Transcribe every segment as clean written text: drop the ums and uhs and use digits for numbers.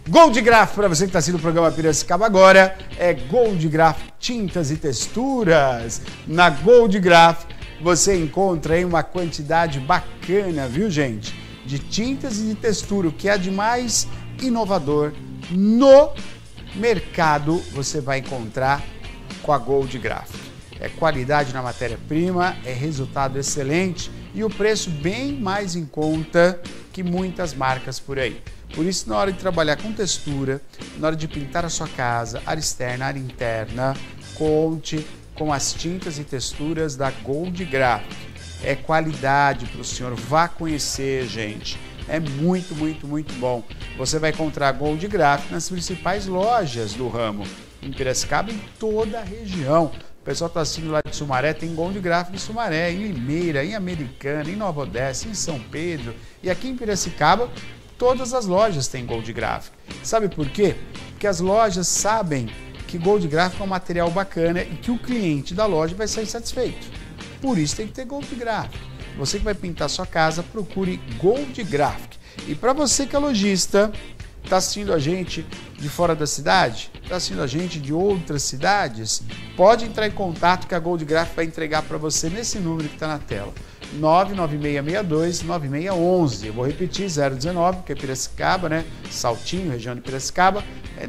Gold Graph, para você que está assistindo o programa Piracicaba agora, é Gold Graph Tintas e Texturas. Na Gold Graph você encontra aí uma quantidade bacana, viu, gente? De tintas e de textura, o que é de mais inovador no mercado você vai encontrar com a Gold Graph. É qualidade na matéria-prima, é resultado excelente e o preço bem mais em conta que muitas marcas por aí. Por isso, na hora de trabalhar com textura, na hora de pintar a sua casa, área externa, área interna, conte com as tintas e texturas da Gold Graph. É qualidade para o senhor, vá conhecer, gente. É muito, muito, muito bom. Você vai encontrar a Gold Graph nas principais lojas do ramo, em Piracicaba e em toda a região. O pessoal está assistindo lá de Sumaré, tem Gold Graph de Sumaré, em Limeira, em Americana, em Nova Odessa, em São Pedro. E aqui em Piracicaba, todas as lojas têm Gold Graph. Sabe por quê? Porque as lojas sabem que Gold Graph é um material bacana e que o cliente da loja vai sair satisfeito. Por isso tem que ter Gold Graph. Você que vai pintar sua casa, procure Gold Graph. E para você que é lojista, está assistindo a gente de fora da cidade, está assistindo a gente de outras cidades, pode entrar em contato que a Gold Graph vai entregar para você nesse número que está na tela. 99662-9611. Eu vou repetir, 019, que é Piracicaba, né? Saltinho, região de Piracicaba, é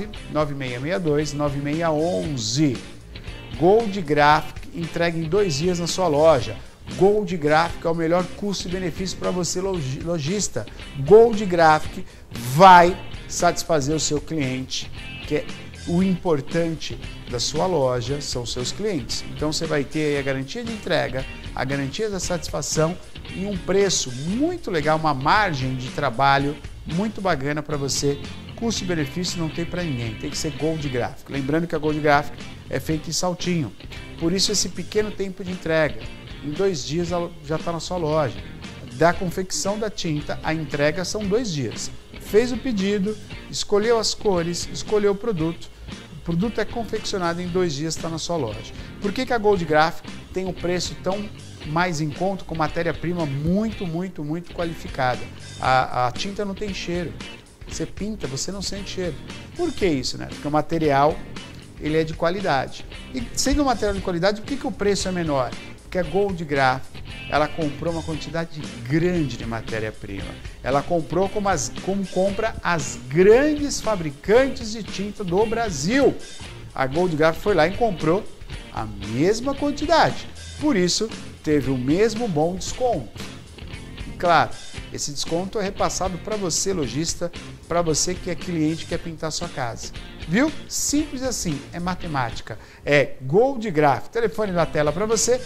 99662-9611. Gold Graph entrega em 2 dias na sua loja. Gold Graphic é o melhor custo e benefício para você, lojista. Gold Graphic vai satisfazer o seu cliente, que é o importante da sua loja, são seus clientes. Então você vai ter a garantia de entrega, a garantia da satisfação e um preço muito legal, uma margem de trabalho muito bacana para você. Custo e benefício não tem para ninguém, tem que ser Gold Graphic. Lembrando que a Gold Graphic é feita em Saltinho, por isso esse pequeno tempo de entrega. Em 2 dias ela já está na sua loja. Da confecção da tinta, a entrega são 2 dias. Fez o pedido, escolheu as cores, escolheu o produto é confeccionado em 2 dias, está na sua loja. Por que a Gold Graph tem um preço tão mais em conta, com matéria-prima muito, muito, muito qualificada? A tinta não tem cheiro. Você pinta, você não sente cheiro. Por que isso, né? Porque o material ele é de qualidade. E sendo um material de qualidade, por que o preço é menor? Porque a Gold Graph, ela comprou uma quantidade grande de matéria-prima. Ela comprou como compra as grandes fabricantes de tinta do Brasil. A Gold Graph foi lá e comprou a mesma quantidade. Por isso, teve o mesmo bom desconto. E claro, esse desconto é repassado para você, lojista, para você que é cliente e quer pintar sua casa. Viu? Simples assim, é matemática. É Gold Graph. Telefone na tela para você,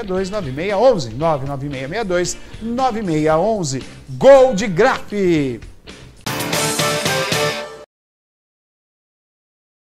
99662-9611. 99662-9611. Gold Graph.